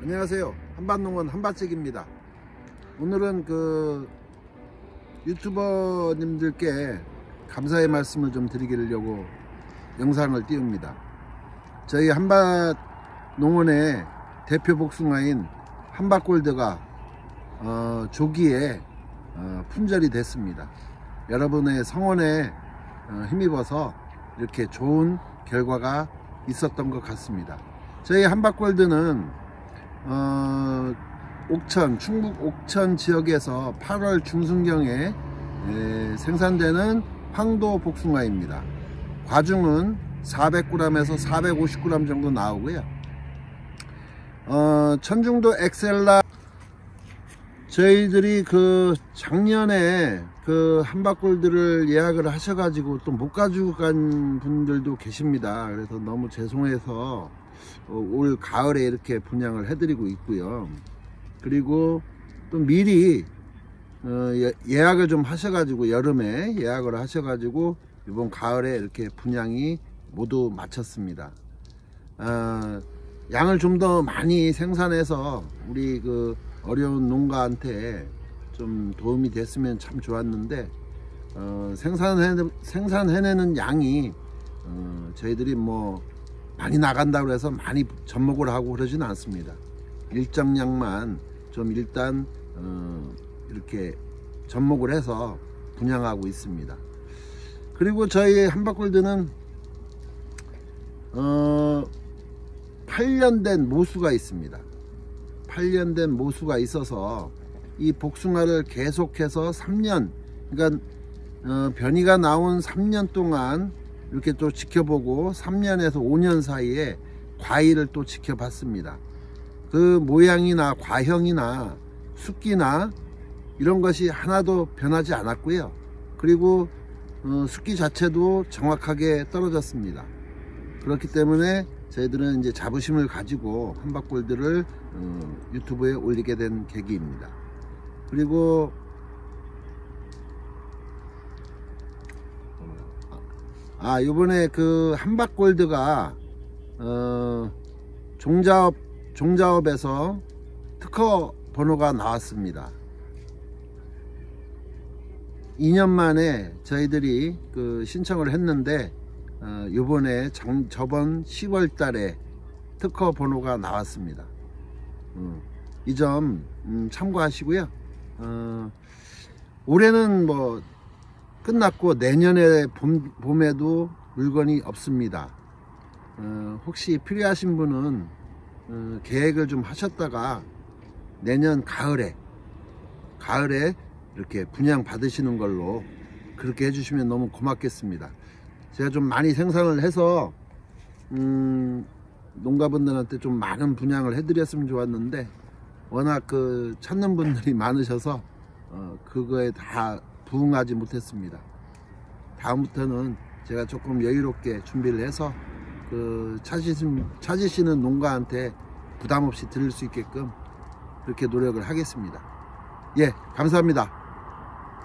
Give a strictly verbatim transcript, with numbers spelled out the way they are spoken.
안녕하세요. 한밭농원 한밭책입니다. 오늘은 그 유튜버님들께 감사의 말씀을 좀 드리려고 영상을 띄웁니다. 저희 한밭농원의 대표 복숭아인 한밭골드가 어, 조기에 어, 품절이 됐습니다. 여러분의 성원에 어, 힘입어서 이렇게 좋은 결과가 있었던 것 같습니다. 저희 한밭골드는 어, 옥천, 충북 옥천 지역에서 팔월 중순경에 에, 생산되는 황도 복숭아입니다. 과중은 사백 그램에서 사백오십 그램 정도 나오고요. 어, 천중도 엑셀라 저희들이 그 작년에 그 한밭골드를 예약을 하셔가지고 또 못 가지고 간 분들도 계십니다. 그래서 너무 죄송해서 올 가을에 이렇게 분양을 해드리고 있고요. 그리고 또 미리 예약을 좀 하셔가지고 여름에 예약을 하셔가지고 이번 가을에 이렇게 분양이 모두 마쳤습니다. 아, 양을 좀 더 많이 생산해서 우리 그 어려운 농가한테 좀 도움이 됐으면 참 좋았는데 어, 생산해, 생산해내는 양이 어, 저희들이 뭐 많이 나간다고 해서 많이 접목을 하고 그러진 않습니다. 일정량만 좀 일단 어, 이렇게 접목을 해서 분양하고 있습니다. 그리고 저희 한밭골드는 어, 팔 년 된 모수가 있습니다. 팔 년 된 모수가 있어서 이 복숭아를 계속해서 삼 년, 그러니까 어, 변이가 나온 삼 년 동안 이렇게 또 지켜보고 삼 년에서 오 년 사이에 과일을 또 지켜봤습니다. 그 모양이나 과형이나 숫기나 이런 것이 하나도 변하지 않았고요. 그리고 어, 숫기 자체도 정확하게 떨어졌습니다. 그렇기 때문에 저희들은 이제 자부심을 가지고 한밭골드를 어, 유튜브에 올리게 된 계기입니다. 그리고 아 요번에 그 한밭골드가 어, 종자업 종자업에서 특허 번호가 나왔습니다. 이 년 만에 저희들이 그 신청을 했는데 어, 요번에 정, 저번 시월 달에 특허 번호가 나왔습니다. 어, 이 점 음, 참고하시고요. 어, 올해는 뭐 끝났고 내년에 봄, 봄에도 물건이 없습니다. 어, 혹시 필요하신 분은 어, 계획을 좀 하셨다가 내년 가을에 가을에 이렇게 분양 받으시는 걸로 그렇게 해주시면 너무 고맙겠습니다. 제가 좀 많이 생산을 해서 음, 농가분들한테 좀 많은 분양을 해드렸으면 좋았는데 워낙 그 찾는 분들이 많으셔서 어, 그거에 다 부응하지 못했습니다. 다음부터는 제가 조금 여유롭게 준비를 해서 그 찾으신, 찾으시는 농가한테 부담 없이 드릴 수 있게끔 그렇게 노력을 하겠습니다. 예, 감사합니다.